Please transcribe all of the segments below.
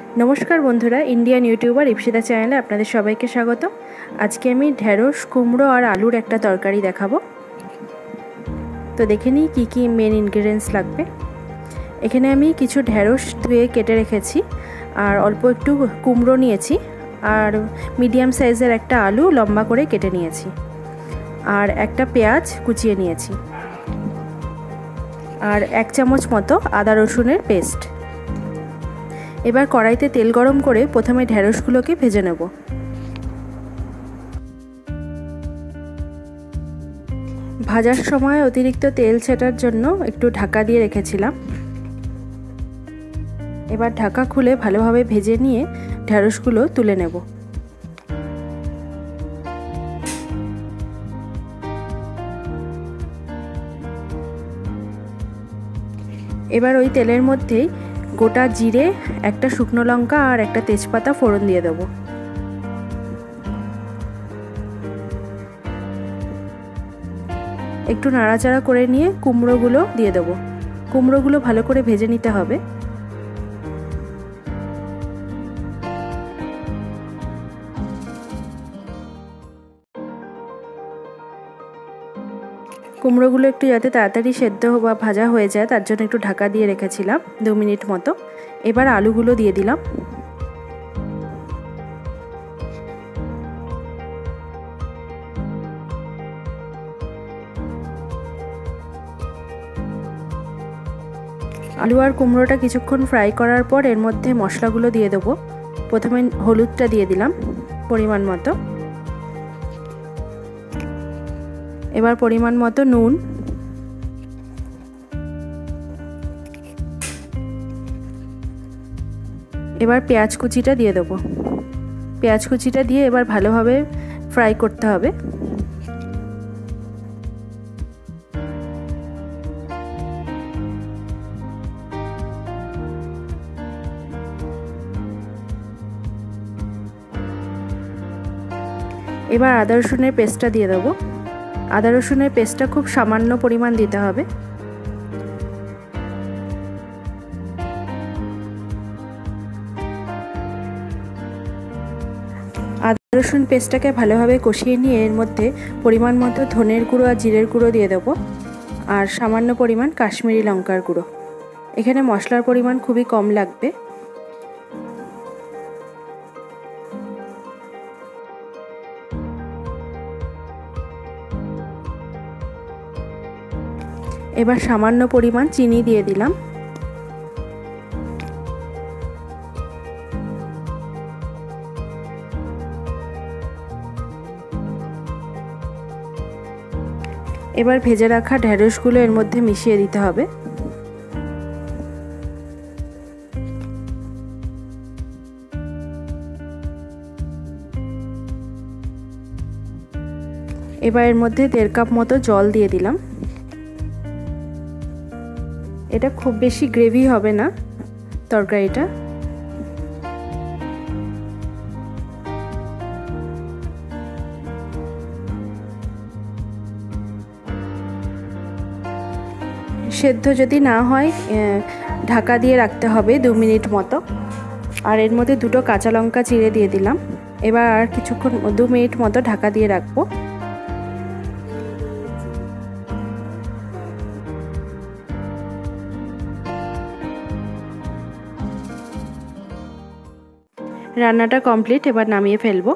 नमस्कार बंधुरा Indian YouTuber Ipsita चैनेले आपनादेर सबाइके स्वागत। आज के आमी ढेढ़स कुमड़ो और आलूर एक तरकारी देखाबो। तो देखे निई कि कि मेन इनग्रेडिएंट्स लागबे। एखाने आमी किछु ढेढ़स धुए केटे रेखेछि और अल्प एकटु कुमड़ो नियेछि और मीडियम साइजेर एक आलू लम्बा करे केटे नियेछि और एक पेंयाज कुचिए नियेछि और 1 चामच मतो आदा रसुनेर पेस्ट। एबार कड़ाईते तेल गरम करे प्रथमे ढेढ़सगुलोके भेजे नेब। भाजार समय अतिरिक्त तेल छेटार जन्य एकटु ढाका दिए रेखेछिलाम। एबार ढाका खुले भालोभाबे भेजे निये ढेढ़सगुलो तुले नेब। एबार ओई तेलेर मध्येई गोटा जिरे एक शुकनो लंका और एक तेजपाता फोड़न दिए देव। एकटू नाड़ाचाड़ा करे निये कुमड़ोगुलो दिए देव। कुमड़ोगुलो भालो करे भेजे निते हबे। कुमड़ोगुलो एकटू जाते ताड़ाताड़ी सेদ্ধ बा भाजा हो जाए तार जोन्नो एकटू ढाका दिए रेखेछिलाम 2 मिनिट मतो। एबार आलूगुलो दिए दिलाम। आलू और कुमड़ोटा किछुक्षण फ्राई करार पर एर मধ্যে मशलागुलो दिए देब। प्रथमे हलुदटा दिए दिलाम परिमाण मतो। एबार परिमाण मतो नुन, एबार पेंयाज कुचिटा दिए देब। पेंयाज कुचिटा दिए एबार भालोभाबे फ्राई करते हबे। एबार आदा रसुनेर पेस्टटा दिए देब। आदा रसुनेर पेस्टटा खूब सामान्य परिमाण दिते हबे। आदा रसुन पेस्टटाके भालोभाबे कषिये निये एर मধ্যে परिमाण मतो धनेर गुঁড়ো और जिरेर गुঁড়ো दिए देब और सामान्य परिमाण काश्मीरी लंकार गुঁড়ো। एखाने मशलार परिमाण खूबই कम लागबे। एबार सामान्य परिमाण चीनी दिए दिलाम। एबार भेजे रखा ढेढ़सगुलो एर मধ্যে मिशिए दिते हबे। एबार एर मধ্যে 1.5 কাপ मतो जल दिए दिलाम। এটা খুব বেশি গ্রেভি হবে না তরকারিটা। সেদ্ধ যদি না হয় ঢাকা দিয়ে রাখতে হবে 2 মিনিট মতো। আর এর মধ্যে দুটো কাঁচা লঙ্কা চিড়ে দিয়ে দিলাম। এবার আর কিছুক্ষণ 2 মিনিট মতো ঢাকা দিয়ে রাখবো। রান্নাটা কমপ্লিট। এবার নামিয়ে ফেলবো।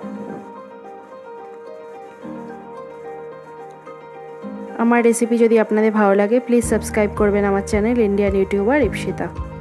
আমার রেসিপি যদি আপনাদের ভালো লাগে প্লিজ সাবস্ক্রাইব করবেন আমার চ্যানেল ইন্ডিয়ান ইউটিউবার ইপসিতা।